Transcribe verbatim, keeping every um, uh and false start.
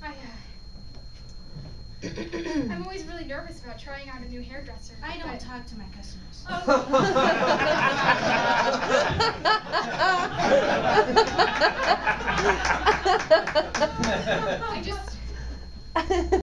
I, uh, I'm always really nervous about trying out a new hairdresser. I don't but talk to my customers. I just